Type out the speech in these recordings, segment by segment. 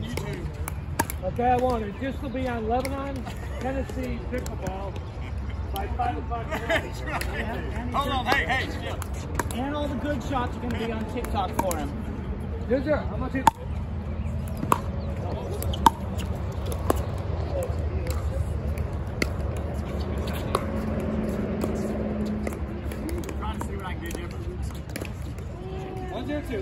Okay, I want it. This will be on Lebanon, Tennessee pickleball by 5 o'clock tonight. Hold on, hey, chill. And all the good shots are going to be on TikTok for him. Yes, sir. How much? Trying to see what I can do different. 1-0-2.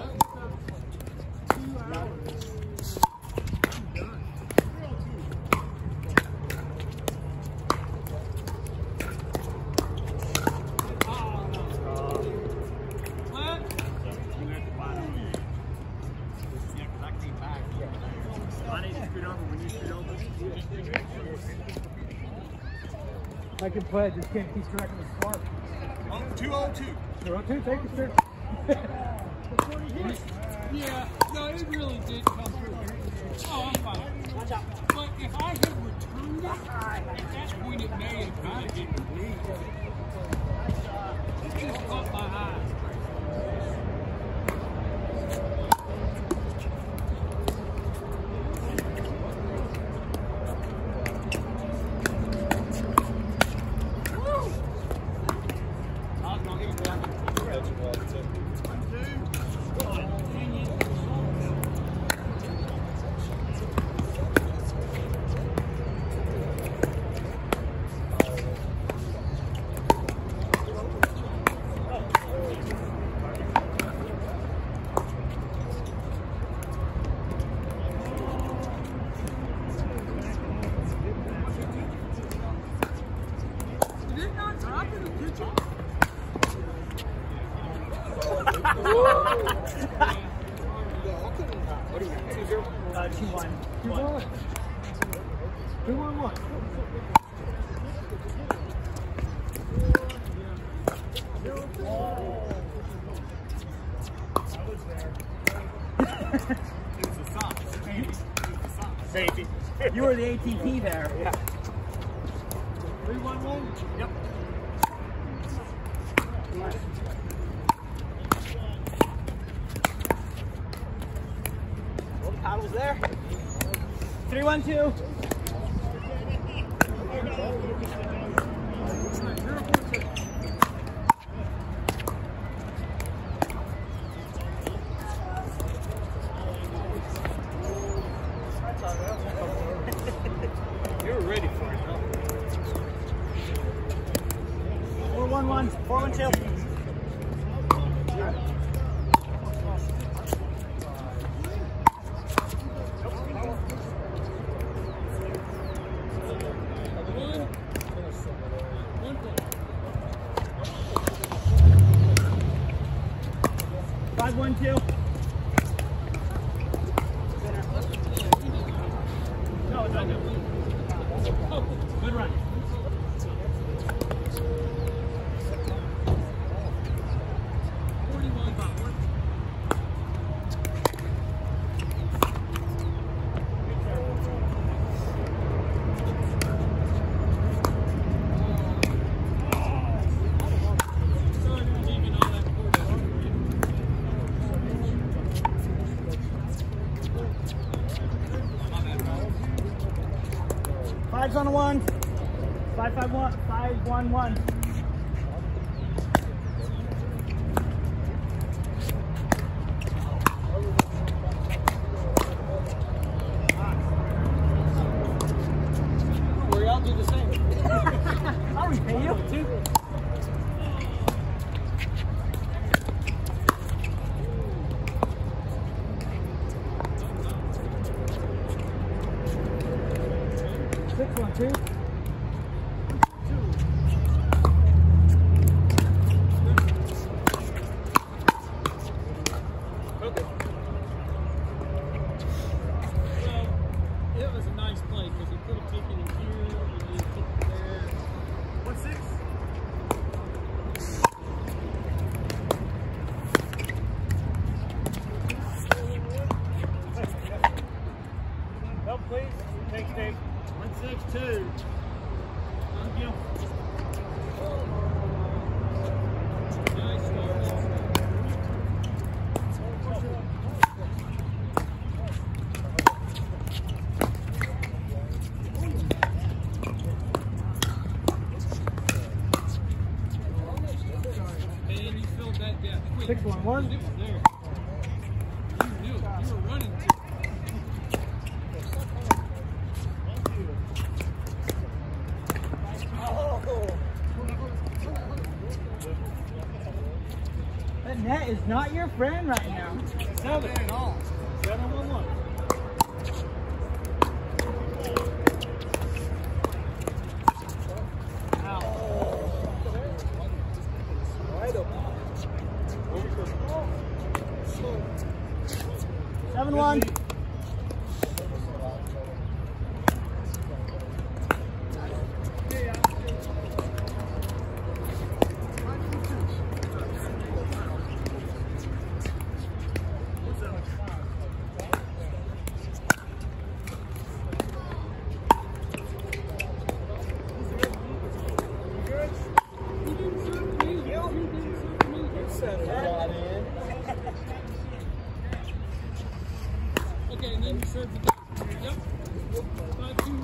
I can play, I just can't keep track of the score. 2-0-2. 2-0-2, thank you, sir. Yeah, no, it really did come through. Oh, I'm fine. But if I had returned it, at that point it may have kind of hit me. It just caught my eye. What do you got? 2-1. 2-1. 2-1-1. Safety. You were the ATP there. Yeah. 3-1-1? Yep. Well, the paddle's there. 3-1-2. You were ready for it, huh? 4-1-1. 4-1-2. One, two. No, it's not good. Oh, good run. Fives on a 1. 5-5-1. 5-1-1. Or I'll do the same. I'll repay you. 2. Two. Okay. Well, it was a nice play because he could have taken it here and he took it there. 1-6. Help, please. Thanks, Dave. 1-6-2. Thank you. Nice start. 6-1-1. It was there. You knew. You were running to. That net is not your friend right now. 7-1-1. Seven one. Okay, and then you serve the game. Yep. 5-2.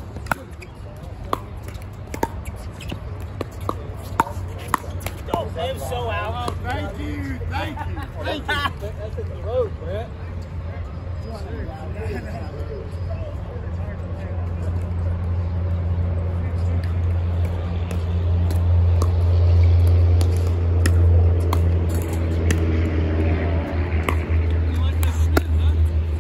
Oh, Dave's so out. Oh, thank you. Thank you. Thank you. That's in the road, Brett. You like that spin, huh?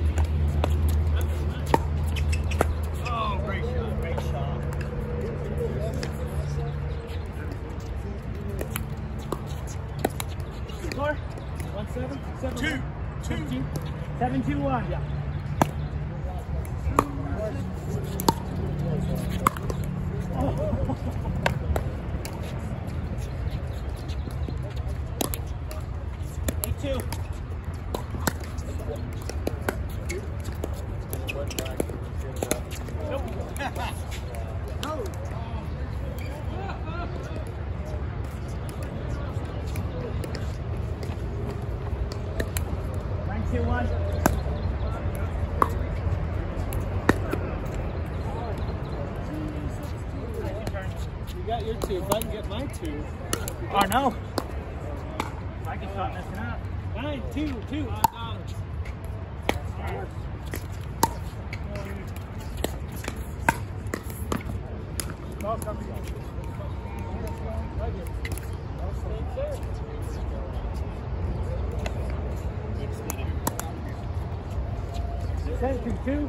Oh, great shot. Great shot. Score? 1-7. 7-1. 2-2. 7-2-1. Yeah. Two. Rank 2-1. You got your 2. If I can get my 2. Oh no. I can start messing up. 9-2-2. $5. Ten to 2.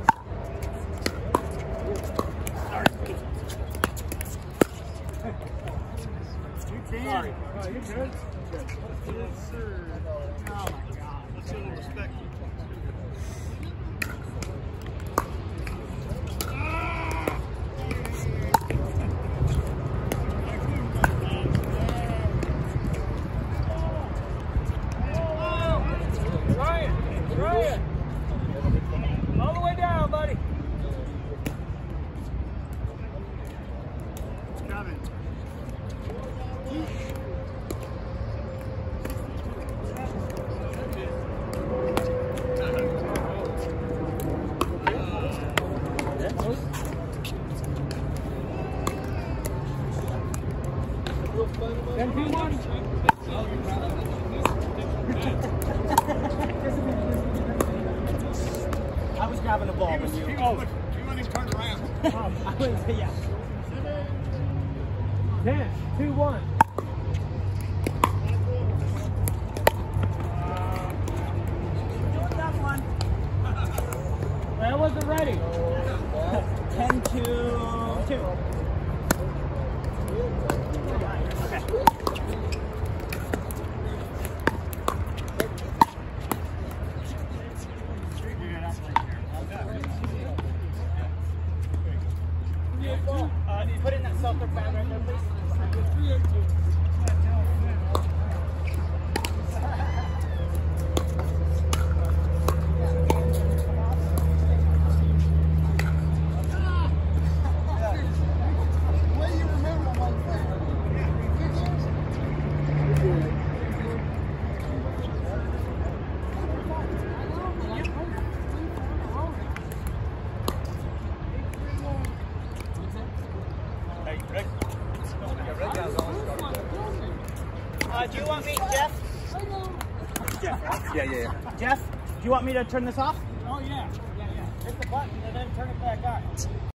Sorry. Oh, you're good. Yes, sir. Oh, my God. Let's show them respect. Ryan. All the way down, buddy. Coming. I was grabbing the ball when you. He wasn't even turned around. I was, yeah. 10-2-1. That one. I wasn't ready. 10-2. Okay. Put in that seltzer bag right there, please. 3-2. Do you want me, Jeff? I know. Jeff, right? Yeah. Jeff, do you want me to turn this off? Oh, yeah. Hit the button and then turn it back on.